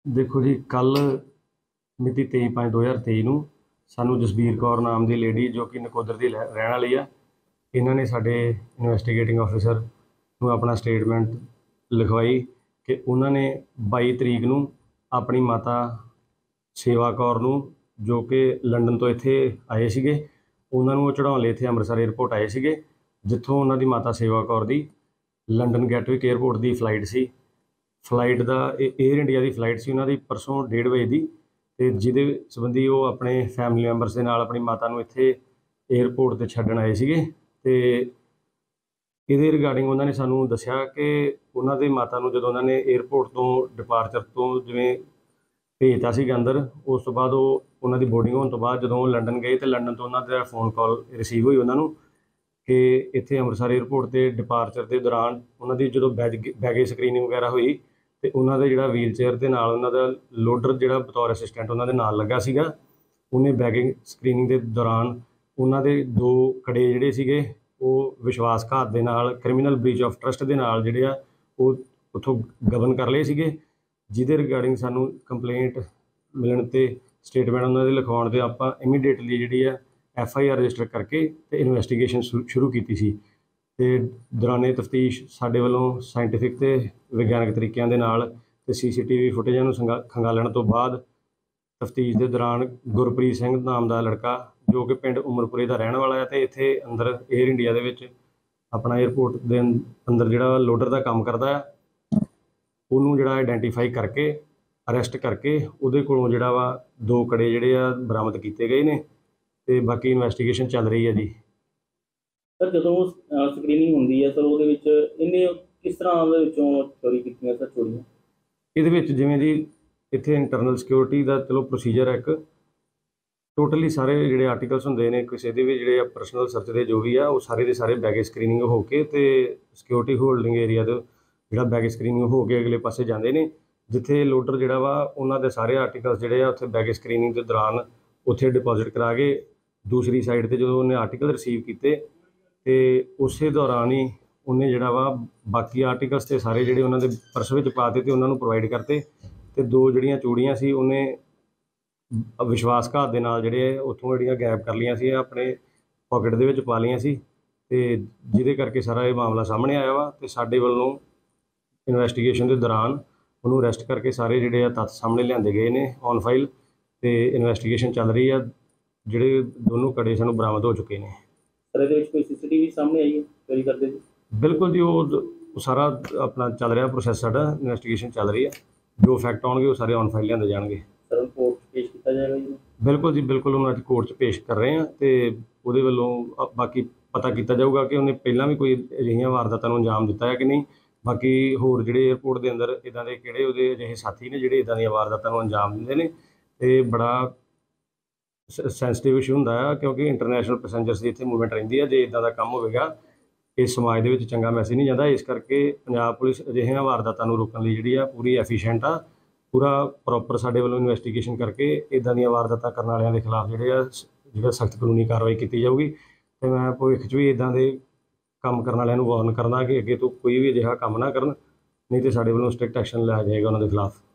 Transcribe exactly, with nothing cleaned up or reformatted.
देखो जी, कल मिति तेई पाँच दो हज़ार तेई ਨੂੰ ਸਾਨੂੰ ਜਸਬੀਰ ਕੌਰ ਨਾਮ ਦੀ ਲੇਡੀ ਜੋ ਕਿ ਨਕੋਦਰ ਦੀ ਰਹਿ- ਰਹਿਣ ਵਾਲੀ ਆ, ਇਹਨਾਂ ਨੇ ਸਾਡੇ ਇਨਵੈਸਟੀਗੇਟਿੰਗ ਆਫਿਸਰ ਨੂੰ ਆਪਣਾ ਸਟੇਟਮੈਂਟ ਲਿਖਵਾਈ ਕਿ ਉਹਨਾਂ ਨੇ ਬਾਈ ਤਰੀਕ ਨੂੰ ਆਪਣੀ ਮਾਤਾ ਸੇਵਾ ਕੌਰ ਨੂੰ, ਜੋ ਕਿ ਲੰਡਨ ਤੋਂ ਇੱਥੇ ਆਏ ਸੀਗੇ, ਉਹਨਾਂ ਨੂੰ ਉਹ ਚੜ੍ਹਾਉਣ ਲਈ ਇੱਥੇ ਅੰਮ੍ਰਿਤਸਰ ਏਅਰਪੋਰਟ ਆਏ ਸੀਗੇ, ਜਿੱਥੋਂ ਉਹਨਾਂ ਦੀ ਮਾਤਾ ਸੇਵਾ ਕੌਰ ਦੀ ਲੰਡਨ ਗੈਟਵਿਕ ਏਅਰਪੋਰਟ ਦੀ ਫਲਾਈਟ ਸੀ। ਫਲਾਈਟ ਦਾ ਏਅਰ ਇੰਡੀਆ ਦੀ ਫਲਾਈਟ ਸੀ ਉਹਨਾਂ ਦੀ ਪਰਸੋਂ ਡੇਢ ਵਜੇ ਦੀ, ਅਤੇ ਜਿਹਦੇ ਸੰਬੰਧੀ ਉਹ ਆਪਣੇ ਫੈਮਿਲੀ ਮੈਂਬਰਸ ਦੇ ਨਾਲ ਆਪਣੀ ਮਾਤਾ ਨੂੰ ਇੱਥੇ ਏਅਰਪੋਰਟ 'ਤੇ ਛੱਡਣ ਆਏ ਸੀਗੇ। ਅਤੇ ਇਹਦੇ ਰਿਗਾਰਡਿੰਗ ਉਹਨਾਂ ਨੇ ਸਾਨੂੰ ਦੱਸਿਆ ਕਿ ਉਹਨਾਂ ਦੇ ਮਾਤਾ ਨੂੰ ਜਦੋਂ ਉਹਨਾਂ ਨੇ ਏਅਰਪੋਰਟ ਤੋਂ ਡਿਪਾਰਚਰ ਤੋਂ ਜਿਵੇਂ ਭੇਜਤਾ ਸੀਗਾ ਅੰਦਰ, ਉਸ ਤੋਂ ਬਾਅਦ ਉਹ ਉਹਨਾਂ ਦੀ ਬੋਰਡਿੰਗ ਹੋਣ ਤੋਂ ਬਾਅਦ ਜਦੋਂ ਉਹ ਲੰਡਨ ਗਏ ਅਤੇ ਲੰਡਨ ਤੋਂ ਉਹਨਾਂ ਦਾ ਫੋਨ ਕਾਲ ਰਿਸੀਵ ਹੋਈ ਉਹਨਾਂ ਨੂੰ ਕਿ ਇੱਥੇ ਅੰਮ੍ਰਿਤਸਰ ਏਅਰਪੋਰਟ 'ਤੇ ਡਿਪਾਰਚਰ ਦੇ ਦੌਰਾਨ ਉਹਨਾਂ ਦੀ ਜਦੋਂ ਬੈਗ ਬੈਗੇਜ ਸਕਰੀਨਿੰਗ ਵਗੈਰਾ ਹੋਈ, ਅਤੇ ਉਹਨਾਂ ਦਾ ਜਿਹੜਾ ਵੀਲ ਚੇਅਰ ਦੇ ਨਾਲ ਉਹਨਾਂ ਦਾ ਲੋਡਰ ਜਿਹੜਾ ਬਤੌਰ ਅਸਿਸਟੈਂਟ ਉਹਨਾਂ ਦੇ ਨਾਲ ਲੱਗਾ ਸੀਗਾ, ਉਹਨੇ ਬੈਗਿੰਗ ਸਕਰੀਨਿੰਗ ਦੇ ਦੌਰਾਨ ਉਹਨਾਂ ਦੇ ਦੋ ਕੜੇ ਜਿਹੜੇ ਸੀਗੇ ਉਹ ਵਿਸ਼ਵਾਸਘਾਤ ਦੇ ਨਾਲ, ਕ੍ਰਿਮੀਨਲ ਬ੍ਰੀਚ ਆਫ ਟਰਸਟ ਦੇ ਨਾਲ ਜਿਹੜੇ ਆ ਉਹ ਉੱਥੋਂ ਗਬਨ ਕਰ ਲਏ ਸੀਗੇ, ਜਿਹਦੇ ਰਿਗਾਰਡਿੰਗ ਸਾਨੂੰ ਕੰਪਲੇਂਟ ਮਿਲਣ 'ਤੇ ਸਟੇਟਮੈਂਟ ਉਹਨਾਂ ਦੇ ਲਿਖਵਾਉਣ 'ਤੇ ਆਪਾਂ ਇਮੀਡੀਏਟਲੀ ਜਿਹੜੀ ਆ ਐਫ ਆਈ ਆਰ ਰਜਿਸਟਰ ਕਰਕੇ ਅਤੇ ਇਨਵੈਸਟੀਗੇਸ਼ਨ ਸ਼ੁਰੂ ਕੀਤੀ ਸੀ। ਅਤੇ ਦੌਰਾਨੇ ਤਫਤੀਸ਼ ਸਾਡੇ ਵੱਲੋਂ ਸਾਇੰਟੀਫਿਕ ਅਤੇ ਵਿਗਿਆਨਕ ਤਰੀਕਿਆਂ ਦੇ ਨਾਲ ਅਤੇ ਸੀ ਸੀ ਟੀ ਵੀ ਫੁਟੇਜਾਂ ਨੂੰ ਸੰਗਾ ਖੰਗਾਲਣ ਤੋਂ ਬਾਅਦ ਤਫਤੀਸ਼ ਦੇ ਦੌਰਾਨ ਗੁਰਪ੍ਰੀਤ ਸਿੰਘ ਨਾਮ ਦਾ ਲੜਕਾ, ਜੋ ਕਿ ਪਿੰਡ ਉਮਰਪੁਰੇ ਦਾ ਰਹਿਣ ਵਾਲਾ ਹੈ ਅਤੇ ਇੱਥੇ ਅੰਦਰ ਏਅਰ ਇੰਡੀਆ ਦੇ ਵਿੱਚ ਆਪਣਾ ਏਅਰਪੋਰਟ ਦੇ ਅੰ- ਅੰਦਰ ਜਿਹੜਾ ਲੋਡਰ ਦਾ ਕੰਮ ਕਰਦਾ ਹੈ, ਉਹਨੂੰ ਜਿਹੜਾ ਆਈਡੈਂਟੀਫਾਈ ਕਰਕੇ ਅਰੈਸਟ ਕਰਕੇ ਉਹਦੇ ਕੋਲੋਂ ਜਿਹੜਾ ਵਾ ਦੋ ਕੜੇ ਜਿਹੜੇ ਆ ਬਰਾਮਦ ਕੀਤੇ ਗਏ ਨੇ, ਅਤੇ ਬਾਕੀ ਇਨਵੈਸਟੀਗੇਸ਼ਨ ਚੱਲ ਰਹੀ ਹੈ ਜੀ। ਸਰ ਜਦੋਂ ਸਕਰੀਨਿੰਗ ਹੁੰਦੀ ਹੈ ਸਰ, ਉਹਦੇ ਵਿੱਚ ਇਹਨੇ ਕਿਸ ਤਰ੍ਹਾਂ ਉਹਦੇ ਵਿੱਚੋਂ ਚੋਰੀ ਕੀਤੀਆਂ ਸਰ ਚੋਰੀਆਂ? ਇਹਦੇ ਵਿੱਚ ਜਿਵੇਂ ਜੀ ਇੱਥੇ ਇੰਟਰਨਲ ਸਿਕਿਉਰਿਟੀ ਦਾ ਚਲੋ ਪ੍ਰੋਸੀਜਰ ਹੈ, ਇੱਕ ਟੋਟਲੀ ਸਾਰੇ ਜਿਹੜੇ ਆਰਟੀਕਲਸ ਹੁੰਦੇ ਨੇ ਕਿਸੇ ਦੇ ਵੀ ਜਿਹੜੇ ਆ ਪਰਸਨਲ ਸਰਚ ਦੇ ਜੋ ਵੀ ਆ, ਉਹ ਸਾਰੇ ਦੇ ਸਾਰੇ ਬੈਗੇਜ ਸਕਰੀਨਿੰਗ ਹੋ ਕੇ ਅਤੇ ਸਿਕਿਉਰਿਟੀ ਹੋਲਡਿੰਗ ਏਰੀਆ ਦਾ ਜਿਹੜਾ ਬੈਗੇਜ ਸਕਰੀਨਿੰਗ ਹੋ ਕੇ ਅਗਲੇ ਪਾਸੇ ਜਾਂਦੇ ਨੇ, ਜਿੱਥੇ ਲੋਡਰ ਜਿਹੜਾ ਵਾ ਉਹਨਾਂ ਦੇ ਸਾਰੇ ਆਰਟੀਕਲਸ ਜਿਹੜੇ ਆ ਉੱਥੇ ਬੈਗੇਜ ਸਕਰੀਨਿੰਗ ਦੇ ਦੌਰਾਨ ਉੱਥੇ ਡਿਪੋਜ਼ਿਟ ਕਰਾ ਕੇ ਦੂਸਰੀ ਸਾਈਡ 'ਤੇ ਜਦੋਂ ਉਹਨੇ ਆਰਟੀਕਲ ਰਿਸੀਵ ਕੀਤੇ ਅਤੇ ਉਸੇ ਦੌਰਾਨ ਹੀ ਉਹਨੇ ਜਿਹੜਾ ਵਾ ਬਾਕੀ ਆਰਟੀਕਲਸ ਤੇ ਸਾਰੇ ਜਿਹੜੇ ਉਹਨਾਂ ਦੇ ਪਰਸ ਵਿੱਚ ਪਾ ਦਿੱਤੇ ਅਤੇ ਉਹਨਾਂ ਨੂੰ ਪ੍ਰੋਵਾਈਡ ਕਰਤੇ, ਅਤੇ ਦੋ ਜਿਹੜੀਆਂ ਚੂੜੀਆਂ ਸੀ ਉਹਨੇ ਵਿਸ਼ਵਾਸਘਾਤ ਦੇ ਨਾਲ ਜਿਹੜੇ ਉੱਥੋਂ ਜਿਹੜੀਆਂ ਗਾਇਬ ਕਰ ਲਈਆਂ ਸੀ, ਆਪਣੇ ਪਾਕਟ ਦੇ ਵਿੱਚ ਪਾ ਲਈਆਂ ਸੀ, ਅਤੇ ਜਿਹਦੇ ਕਰਕੇ ਸਾਰਾ ਇਹ ਮਾਮਲਾ ਸਾਹਮਣੇ ਆਇਆ ਵਾ। ਅਤੇ ਸਾਡੇ ਵੱਲੋਂ ਇਨਵੈਸਟੀਗੇਸ਼ਨ ਦੇ ਦੌਰਾਨ ਉਹਨੂੰ ਅਰੈਸਟ ਕਰਕੇ ਸਾਰੇ ਜਿਹੜੇ ਆ ਤੱਥ ਸਾਹਮਣੇ ਲਿਆਂਦੇ ਗਏ ਨੇ ਔਨ ਫਾਈਲ, ਅਤੇ ਇਨਵੈਸਟੀਗੇਸ਼ਨ ਚੱਲ ਰਹੀ ਆ। ਜਿਹੜੇ ਦੋਨੋਂ ਕੜੇ ਸਾਨੂੰ ਬਰਾਮਦ ਹੋ ਚੁੱਕੇ ਨੇ। ਸਰ ਇਹਦੇ ਵਿੱਚ ਕੋਈ ਸੀ ਸੀ ਟੀ ਵੀ ਸਾਹਮਣੇ ਆਈ ਹੈ ਚੋਰੀ ਕਰਦੇ ਜੀ? ਬਿਲਕੁਲ ਜੀ, ਉਹ ਉਹ ਸਾਰਾ ਆਪਣਾ ਚੱਲ ਰਿਹਾ ਪ੍ਰੋਸੈਸ, ਸਾਡਾ ਇਨਵੈਸਟੀਗੇਸ਼ਨ ਚੱਲ ਰਹੀ ਹੈ। ਜੋ ਫੈਕਟ ਆਉਣਗੇ ਉਹ ਸਾਰੇ ਔਨ ਫਾਈਲ ਲਿਆਂਦੇ ਜਾਣਗੇ। ਸਰ ਕੋਰਟ 'ਚ ਪੇਸ਼ ਕੀਤਾ ਜਾਏਗਾ ਜੀ? ਬਿਲਕੁਲ ਜੀ, ਬਿਲਕੁਲ ਉਹਨੂੰ ਅੱਜ ਕੋਰਟ 'ਚ ਪੇਸ਼ ਕਰ ਰਹੇ ਹਾਂ, ਅਤੇ ਉਹਦੇ ਵੱਲੋਂ ਅ- ਬਾਕੀ ਪਤਾ ਕੀਤਾ ਜਾਊਗਾ ਕਿ ਉਹਨੇ ਪਹਿਲਾਂ ਵੀ ਕੋਈ ਅਜਿਹੀਆਂ ਵਾਰਦਾਤਾਂ ਨੂੰ ਅੰਜਾਮ ਦਿੱਤਾ ਹੈ ਕਿ ਨਹੀਂ। ਬਾਕੀ ਹੋਰ ਜਿਹੜੇ ਏਅਰਪੋਰਟ ਦੇ ਅੰਦਰ ਇੱਦਾਂ ਦੇ ਕਿਹੜੇ ਉਹਦੇ ਅਜਿਹੇ ਸਾਥੀ ਨੇ ਜਿਹੜੇ ਇੱਦਾਂ ਦੀਆਂ ਵਾਰਦਾਤਾਂ ਨੂੰ ਅੰਜਾਮ ਦਿੰਦੇ ਨੇ, ਅਤੇ ਬੜਾ ਸੈਂਸਿਟਿਵ ਇਸ਼ੂ ਹੁੰਦਾ ਆ, ਕਿਉਂਕਿ ਇੰਟਰਨੈਸ਼ਨਲ ਪੈਸੇਂਜਰਸ ਦੀ ਇੱਥੇ ਮੂਵਮੈਂਟ ਰਹਿੰਦੀ ਹੈ। ਜੇ ਇੱਦਾਂ ਦਾ ਕੰਮ ਹੋਵੇਗਾ ਇਸ ਸਮਾਜ ਦੇ ਵਿੱਚ ਚੰਗਾ ਮੈਸੇਜ ਨਹੀਂ ਜਾਂਦਾ। ਇਸ ਕਰਕੇ ਪੰਜਾਬ ਪੁਲਿਸ ਅਜਿਹੀਆਂ ਵਾਰਦਾਤਾਂ ਨੂੰ ਰੋਕਣ ਲਈ ਜਿਹੜੀ ਆ ਪੂਰੀ ਐਫੀਸ਼ੀਐਂਟ ਆ, ਪੂਰਾ ਪ੍ਰੋਪਰ ਸਾਡੇ ਵੱਲੋਂ ਇਨਵੈਸਟੀਗੇਸ਼ਨ ਕਰਕੇ ਇੱਦਾਂ ਦੀਆਂ ਵਾਰਦਾਤਾਂ ਕਰਨ ਵਾਲਿਆਂ ਦੇ ਖਿਲਾਫ ਜਿਹੜੇ ਆ ਜਿਹੜਾ ਸਖਤ ਕਾਨੂੰਨੀ ਕਾਰਵਾਈ ਕੀਤੀ ਜਾਊਗੀ। ਅਤੇ ਮੈਂ ਭਵਿੱਖ 'ਚ ਵੀ ਇੱਦਾਂ ਦੇ ਕੰਮ ਕਰਨ ਵਾਲਿਆਂ ਨੂੰ ਵਾਰਨ ਕਰਦਾ ਕਿ ਅੱਗੇ ਤੋਂ ਕੋਈ ਵੀ ਅਜਿਹਾ ਕੰਮ ਨਾ ਕਰਨ, ਨਹੀਂ ਤਾਂ ਸਾਡੇ ਵੱਲੋਂ ਸਟ੍ਰਿਕਟ ਐਕਸ਼ਨ ਲਿਆ ਜਾਏਗਾ ਉਹਨਾਂ ਦੇ ਖਿਲਾਫ।